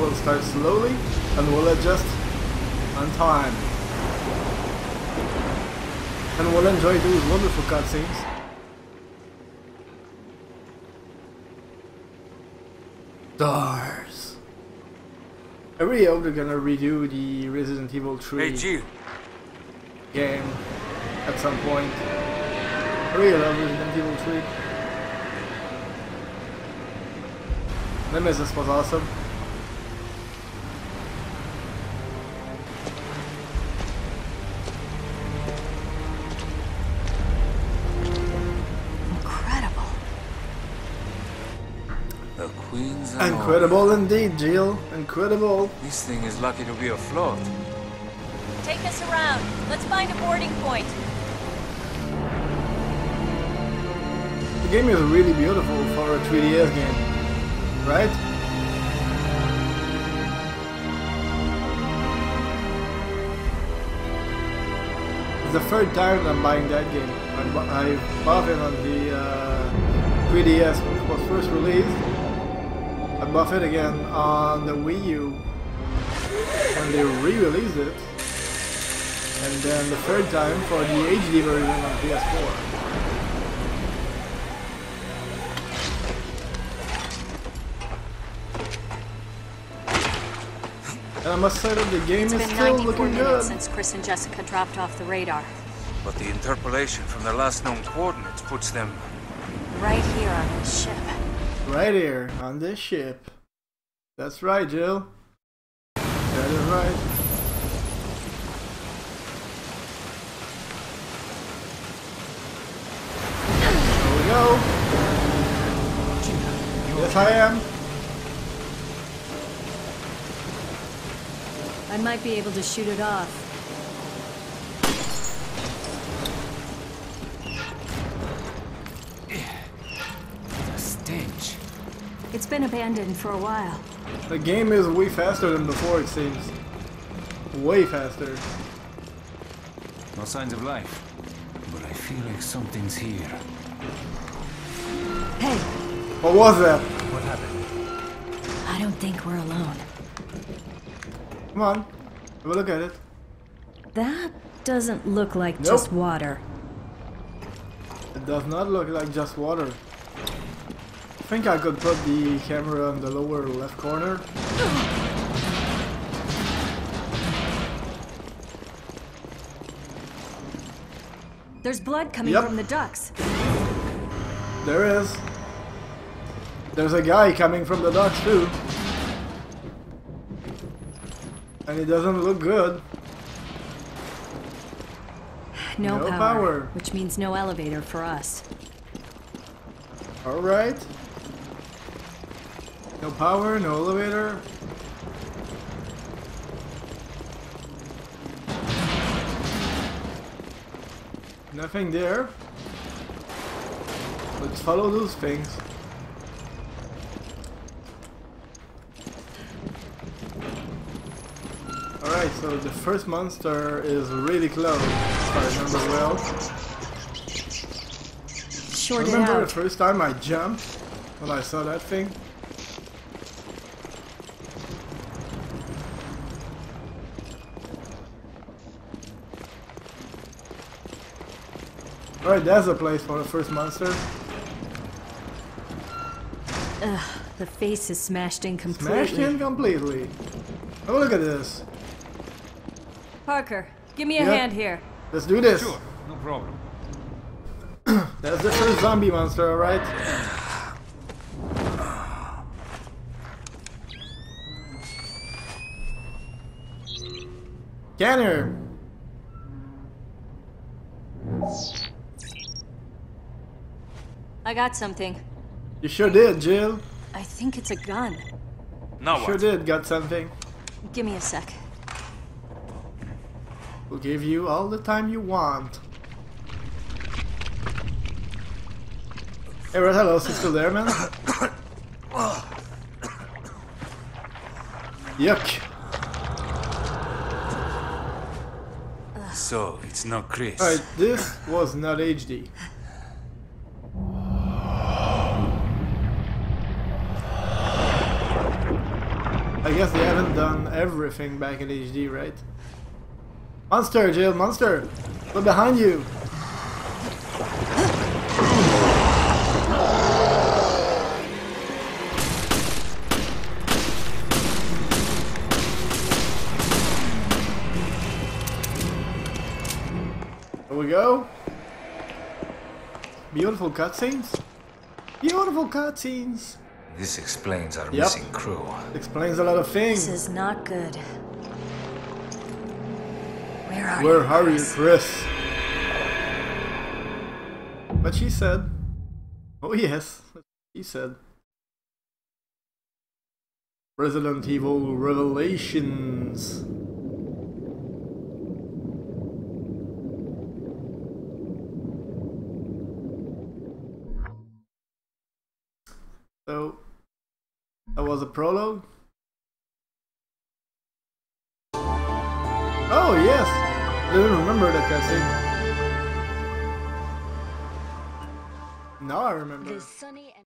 will start slowly and will adjust on time. And we'll enjoy those wonderful cutscenes. Stars. I really hope they're gonna redo the Resident Evil 3 game at some point. I really love Resident Evil 3. Nemesis was awesome. Incredible. The Queen's Incredible indeed, Jill. Incredible. This thing is lucky to be afloat. Take us around. Let's find a boarding point. The game is really beautiful for a 3DS game, right? It's the third time I'm buying that game. I bought it on the 3DS when it was first released. I bought it again on the Wii U when they re-released it. And then the third time for the HD version on PS4. And I must say that the game is still looking good. Since Chris and Jessica dropped off the radar. But the interpolation from their last known coordinates puts them Right here on this ship. Right here on this ship. That's right, Jill. That is right. There we go. Yes, I am. I might be able to shoot it off. The stench. It's been abandoned for a while. The game is way faster than before, it seems. Way faster. No signs of life. But I feel like something's here. Hey, What was that? What happened? I don't think we're alone. Come on. Have a look at it. That doesn't look like Nope. just water. It does not look like just water. I think I could put the camera in the lower left corner. There's blood coming Yep. from the ducts. There is. There's a guy coming from the docks too. And he doesn't look good. No, No power, power. which means no elevator for us. Alright. No power, no elevator. Nothing there. Let's follow those things. Alright, so the first monster is really close, if I remember well. Short it Remember the out. first time I jumped when I saw that thing? Alright, that's the place for the first monster. Ugh, the face is smashed in completely. Smashed in completely. Oh, look at this. Parker, give me a Yep. hand here. Let's do this. Sure, no problem. That's the first zombie monster, alright? Scanner! I got something. You sure did, Jill. I think it's a gun. now Sure what? did, got something. Give me a sec. We'll give you all the time you want. Hey, Red Hellos, you still there, man? Yuck. So it's not Chris. Alright, this was not HD. I guess they haven't done everything back in HD, right? Monster, Jill, monster! Look behind you! Here we go. Beautiful cutscenes. Beautiful cutscenes. This explains our Yep. missing crew. Explains a lot of things. This is not good. Where are Where you, are you, Chris? Chris? What she said. Oh yes, she said. Resident Evil Revelations. So, that was a prologue. Oh yes! I didn't remember that cutscene. Now I remember. The sunny and